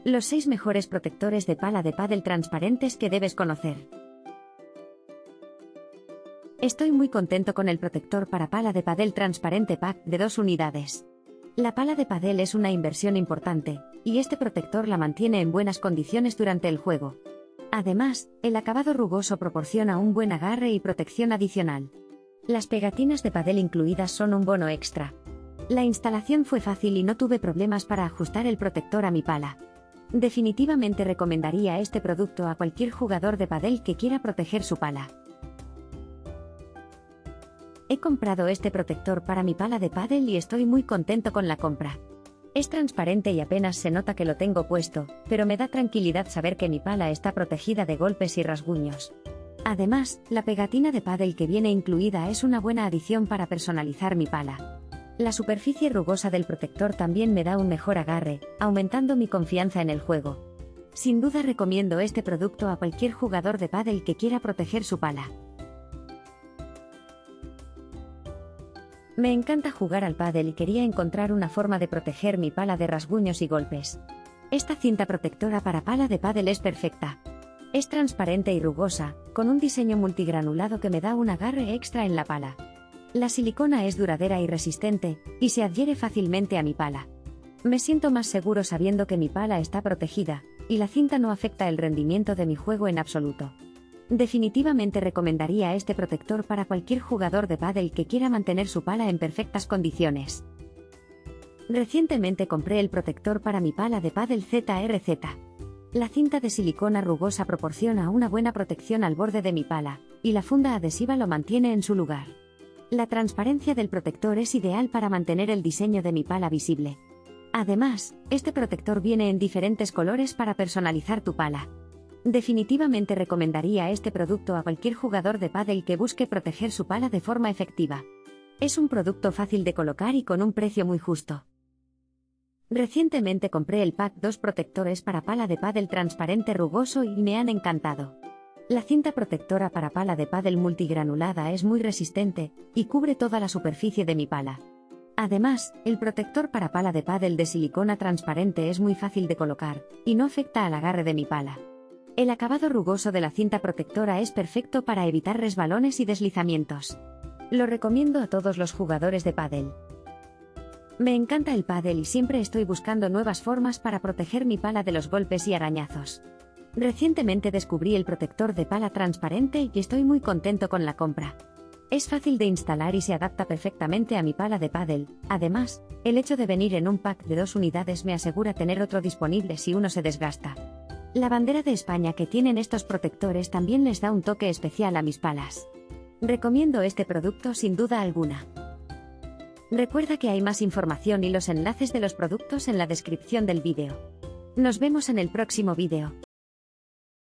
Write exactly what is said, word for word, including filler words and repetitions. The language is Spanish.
Los seis mejores protectores de pala de pádel transparentes que debes conocer. Estoy muy contento con el protector para pala de pádel transparente pack de dos unidades. La pala de pádel es una inversión importante, y este protector la mantiene en buenas condiciones durante el juego. Además, el acabado rugoso proporciona un buen agarre y protección adicional. Las pegatinas de pádel incluidas son un bono extra. La instalación fue fácil y no tuve problemas para ajustar el protector a mi pala. Definitivamente recomendaría este producto a cualquier jugador de pádel que quiera proteger su pala. He comprado este protector para mi pala de pádel y estoy muy contento con la compra. Es transparente y apenas se nota que lo tengo puesto, pero me da tranquilidad saber que mi pala está protegida de golpes y rasguños. Además, la pegatina de pádel que viene incluida es una buena adición para personalizar mi pala. La superficie rugosa del protector también me da un mejor agarre, aumentando mi confianza en el juego. Sin duda recomiendo este producto a cualquier jugador de pádel que quiera proteger su pala. Me encanta jugar al pádel y quería encontrar una forma de proteger mi pala de rasguños y golpes. Esta cinta protectora para pala de pádel es perfecta. Es transparente y rugosa, con un diseño multigranulado que me da un agarre extra en la pala. La silicona es duradera y resistente, y se adhiere fácilmente a mi pala. Me siento más seguro sabiendo que mi pala está protegida, y la cinta no afecta el rendimiento de mi juego en absoluto. Definitivamente recomendaría este protector para cualquier jugador de pádel que quiera mantener su pala en perfectas condiciones. Recientemente compré el protector para mi pala de pádel Z R Z. La cinta de silicona rugosa proporciona una buena protección al borde de mi pala, y la funda adhesiva lo mantiene en su lugar. La transparencia del protector es ideal para mantener el diseño de mi pala visible. Además, este protector viene en diferentes colores para personalizar tu pala. Definitivamente recomendaría este producto a cualquier jugador de pádel que busque proteger su pala de forma efectiva. Es un producto fácil de colocar y con un precio muy justo. Recientemente compré el pack dos protectores para pala de pádel transparente rugoso y me han encantado. La cinta protectora para pala de pádel multigranulada es muy resistente, y cubre toda la superficie de mi pala. Además, el protector para pala de pádel de silicona transparente es muy fácil de colocar, y no afecta al agarre de mi pala. El acabado rugoso de la cinta protectora es perfecto para evitar resbalones y deslizamientos. Lo recomiendo a todos los jugadores de pádel. Me encanta el pádel y siempre estoy buscando nuevas formas para proteger mi pala de los golpes y arañazos. Recientemente descubrí el protector de pala transparente y estoy muy contento con la compra. Es fácil de instalar y se adapta perfectamente a mi pala de pádel. Además, el hecho de venir en un pack de dos unidades me asegura tener otro disponible si uno se desgasta. La bandera de España que tienen estos protectores también les da un toque especial a mis palas. Recomiendo este producto sin duda alguna. Recuerda que hay más información y los enlaces de los productos en la descripción del vídeo. Nos vemos en el próximo vídeo.